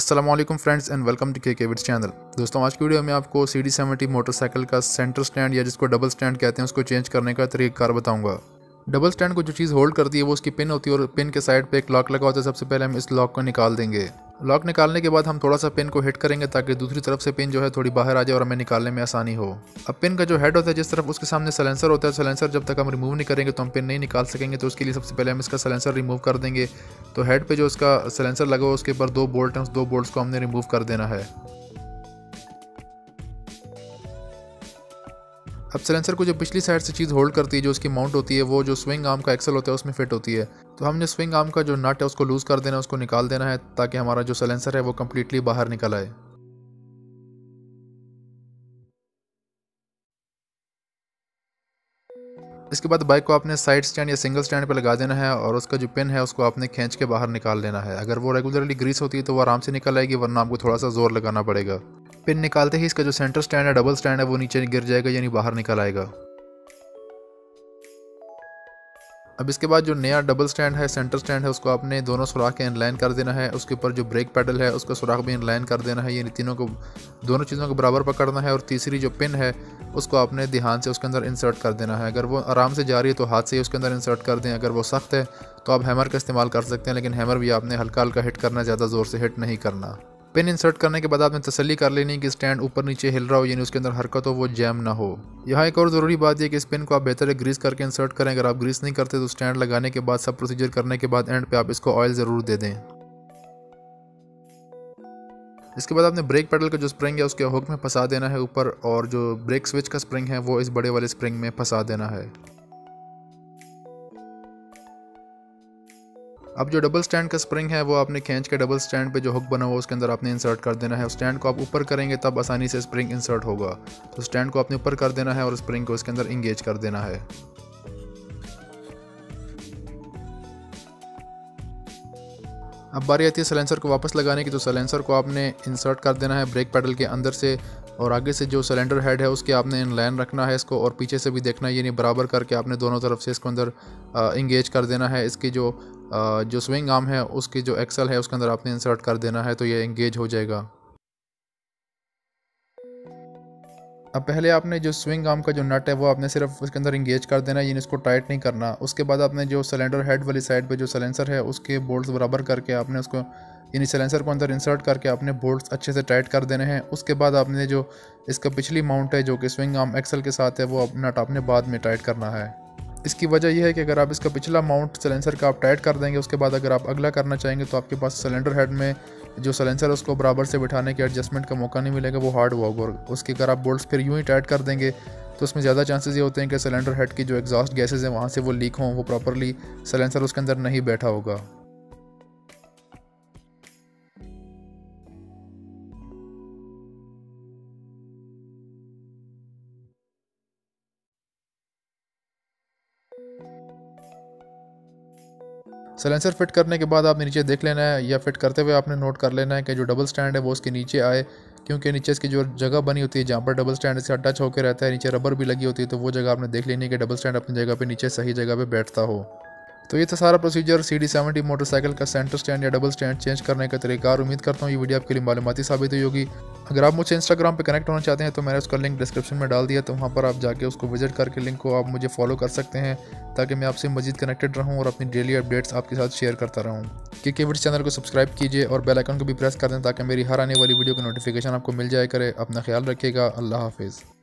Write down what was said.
अस्सलाम वालेकुम friends and welcome to के विड्स चैनल। दोस्तों, आज की वीडियो में आपको CD70 मोटरसाइकिल का सेंटर स्टैंड या जिसको डबल स्टैंड कहते हैं उसको चेंज करने का तरीक़ाकार बताऊंगा। डबल स्टैंड को जो चीज़ होल्ड करती है वो उसकी पिन होती है और पिन के साइड पे एक लॉक लगा होता है। सबसे पहले हम इस लॉक को निकाल देंगे। लॉक निकालने के बाद हम थोड़ा सा पिन को हिट करेंगे ताकि दूसरी तरफ से पिन जो है थोड़ी बाहर आ जाए और हमें निकालने में आसानी हो। अब पिन का जो हेड होता है जिस तरफ उसके सामने साइलेंसर होता है, साइलेंसर जब तक हम रिमूव नहीं करेंगे तो हम पिन नहीं निकाल सकेंगे। तो उसके लिए सबसे पहले हम इसका साइलेंसर रिमूव कर देंगे। तो हेड पे जो उसका साइलेंसर लगा हुआ उसके ऊपर 2 बोल्ट हैं, उस 2 बोल्ट्स को हमने रिमूव कर देना है। अब साइलेंसर को जो पिछली साइड से चीज़ होल्ड करती है, जो उसकी माउंट होती है, वो जो स्विंग आर्म का एक्सल होता है उसमें फिट होती है। तो हमने स्विंग आर्म का जो नट है उसको लूज़ कर देना है, उसको निकाल देना है ताकि हमारा जो साइलेंसर है वो कम्प्लीटली बाहर निकल आए। इसके बाद बाइक को आपने साइड स्टैंड या सिंगल स्टैंड पर लगा देना है और उसका जो पिन है उसको आपने खींच के बाहर निकाल लेना है। अगर वो रेगुलरली ग्रीस होती है तो वो आराम से निकल आएगी, वरना आपको थोड़ा सा जोर लगाना पड़ेगा। पिन निकालते ही इसका जो सेंटर स्टैंड है, डबल स्टैंड है, वो नीचे गिर जाएगा यानी बाहर निकल आएगा। अब इसके बाद जो नया डबल स्टैंड है, सेंटर स्टैंड है, उसको आपने दोनों सुराख के इनलाइन कर देना है। उसके ऊपर जो ब्रेक पैडल है उसका सुराख भी इनलाइन कर देना है। ये दोनों चीज़ों को बराबर पकड़ना है और तीसरी जो पिन है उसको आपने ध्यान से उसके अंदर इंसर्ट कर देना है। अगर वो आराम से जा रही है तो हाथ से ही उसके अंदर इंसर्ट कर दें। अगर वो सख्त है तो आप हैमर का इस्तेमाल कर सकते हैं, लेकिन हैमर भी आपने हल्का हल्का हिट करना है, ज़्यादा ज़ोर से हिट नहीं करना। पिन इंसर्ट करने के बाद आपने तसल्ली कर लेनी कि स्टैंड ऊपर नीचे हिल रहा हो, यानी उसके अंदर हरकत हो, वो जैम ना हो। यहाँ एक और ज़रूरी बात यह कि इस पिन को आप बेहतर है ग्रीस करके इंसर्ट करें। अगर आप ग्रीस नहीं करते तो स्टैंड लगाने के बाद, सब प्रोसीजर करने के बाद एंड पे आप इसको ऑयल ज़रूर दे दें। इसके बाद आपने ब्रेक पेडल का जो स्प्रिंग है उसके हुक में फंसा देना है ऊपर, और जो ब्रेक स्विच का स्प्रिंग है वो इस बड़े वाले स्प्रिंग में फंसा देना है। अब जो डबल स्टैंड का स्प्रिंग है वो आपने खींच के डबल स्टैंड पे जो हुक बना हुआ उसके अंदर आपने इंसर्ट कर देना है। स्टैंड को आप ऊपर करेंगे तब आसानी से स्प्रिंग इंसर्ट होगा। तो स्टैंड को आपने ऊपर कर देना है और स्प्रिंग को इसके अंदर इंगेज कर देना है। अब बारी आती है साइलेंसर को वापस लगाने की। तो साइलेंसर को आपने इंसर्ट कर देना है ब्रेक पैडल के अंदर से, और आगे से जो सिलेंडर हेड है उसके आपने इनलाइन रखना है इसको, और पीछे से भी देखना है, यानी बराबर करके आपने दोनों तरफ से इसको अंदर इंगेज कर देना है। इसकी जो स्विंग आर्म है उसकी जो एक्सल है उसके अंदर आपने इंसर्ट कर देना है, तो ये इंगेज हो जाएगा। अब पहले आपने जो स्विंग आर्म का जो नट है वो आपने सिर्फ उसके अंदर इंगेज कर देना है, यानी इसको टाइट नहीं करना। उसके बाद आपने जो सिलेंडर हेड वाली साइड पे जो साइलेंसर है उसके बोल्ट्स बराबर करके आपने उसको, यानी साइलेंसर को अंदर इंसर्ट करके आपने बोल्ट्स अच्छे से टाइट कर देने हैं। उसके बाद आपने जो इसका पिछली माउंट है जो कि स्विंग आर्म एक्सल के साथ है वो नट आपने बाद में टाइट करना है। इसकी वजह यह है कि अगर आप इसका पिछला माउंट सिलेंसर का आप टाइट कर देंगे, उसके बाद अगर आप अगला करना चाहेंगे तो आपके पास सिलेंडर हेड में जो सिलेंसर है उसको बराबर से बिठाने के एडजस्टमेंट का मौका नहीं मिलेगा, वो हार्ड होगा। और उसके अगर आप बोल्ट्स फिर यूँ ही टाइट कर देंगे तो उसमें ज़्यादा चांसेस ये होते हैं कि सिलेंडर हेड की जो एग्जॉस्ट गैसेज हैं वहाँ से वो लीक हों, वो प्रॉपरली सिलेंसर उसके अंदर नहीं बैठा होगा। साइलेंसर फिट करने के बाद आपने नीचे देख लेना है, या फिट करते हुए आपने नोट कर लेना है कि जो डबल स्टैंड है वो उसके नीचे आए, क्योंकि नीचे इसकी जो जगह बनी होती है जहाँ पर डबल स्टैंड इससे टच होकर रहता है, नीचे रबर भी लगी होती है, तो वो जगह आपने देख लेनी है कि डबल स्टैंड अपनी जगह पे नीचे सही जगह पे बैठता हो। तो ये था सारा प्रोसीजर CD70 मोटरसाइकिल का सेंटर स्टैंड या डबल स्टैंड चेंज करने का तरीका। उम्मीद करता हूँ ये वीडियो आपके लिए मालूमाती साबित हुई होगी। अगर आप मुझसे इंस्टाग्राम पे कनेक्ट होना चाहते हैं तो मैंने उसका लिंक डिस्क्रिप्शन में डाल दिया, तो वहाँ पर आप जाके उसको विजिट करके लिंक को आप मुझे फॉलो कर सकते हैं, ताकि मैं आपसे मजीद कनेक्टेड रहूँ और अपनी डेली अपडेट्स आपके साथ शेयर करता रहूँ। के विड्स चैनल को सब्सक्राइब कीजिए और बेल आइकन को भी प्रेस कर दें ताकि मेरी हर आने वाली वीडियो की नोटिफिकेशन आपको मिल जाए करे। अपना ख्याल रखिएगा। अल्लाह हाफिज़।